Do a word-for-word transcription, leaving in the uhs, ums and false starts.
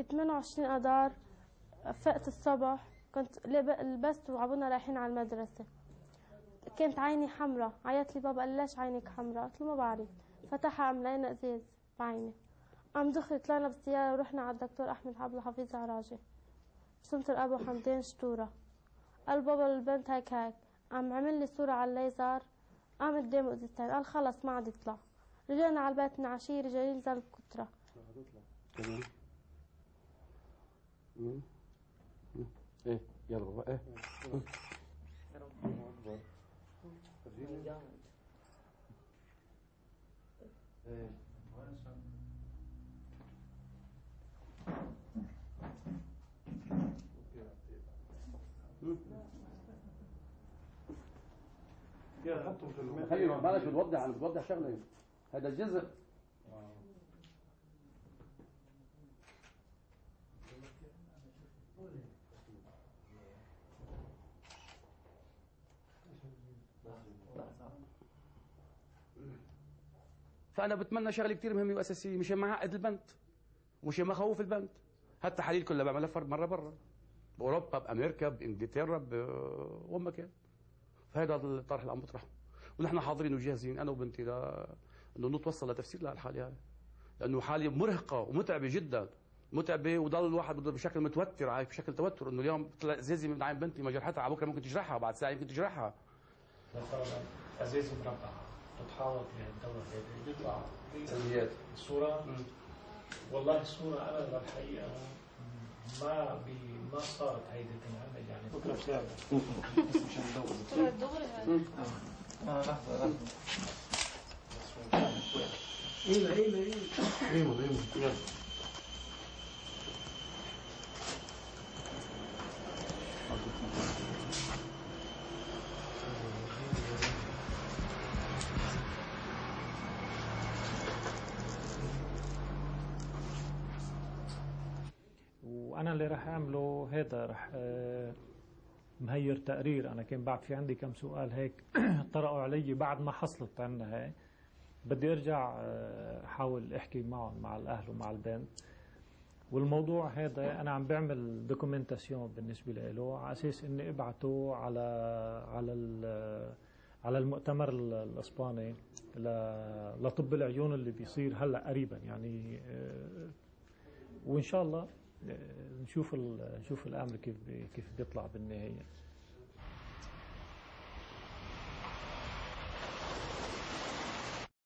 ب ثمانية وعشرين اذار فقت الصبح، كنت لبست وعبونا رايحين على المدرسة، كانت عيني حمراء. عيط لي بابا قال لي ليش عينك حمراء؟ قلت له ما بعرف. فتحها قام لقينا ازاز بعيني. قام دخل طلعنا بالسيارة ورحنا على الدكتور أحمد عبد الحفيظ عراجي بسنتر أبو حمدين شطورة. قال بابا البنت هيك هيك. قام عمل لي صورة على الليزر، قام قدامه ازازتين، قال خلص ما عاد يطلع. رجعنا على البيت من عشية رجع ينزل الكترة. ايه يلا بابا ايه ايه خلي بالك بتوضح، انا بتوضح شغله. هذا الجزء فانا بتمنى شغله كثير مهمه واساسيه، مش معقد البنت ومش مخوف البنت. هات تحاليل كلها بعملها فرد مره برا باوروبا بامريكا بانجلترا وما كان. فهذا الطرح اللي عم بطرحه ونحن حاضرين وجاهزين انا وبنتي انه نتوصل لتفسير لهالحاله هاي، لانه حاله مرهقه ومتعبه جدا، متعبه وضل الواحد بشكل متوتر، عايش بشكل توتر انه اليوم طلع ازازه من عين بنتي ما جرحتها، على بكره ممكن تجرحها، بعد ساعه يمكن تجرحها. مثلا ازازه مربعه تتحاوط بهالدوره هيك بيطلع سلبيات الصوره. والله الصوره انا للحقيقه ما بي ما صارت هيدي تنعمل يعني بكره بتعمل بس مشان ندور دغري هاي اه لحظه لحظه ايه ايه ايه ايه ايه يلا وانا اللي راح اعمله هذا راح مهير تقرير. انا كان بعد في عندي كم سؤال هيك طرقوا علي بعد ما حصلت عنا هاي، بدي ارجع احاول احكي معهم مع الاهل ومع البنت. والموضوع هذا انا عم بعمل دوكيومنتاسيون بالنسبه له على اساس اني ابعته على على على المؤتمر الاسباني لطب العيون اللي بيصير هلا قريبا يعني، وان شاء الله نشوف نشوف الامر كيف كيف بيطلع بالنهايه.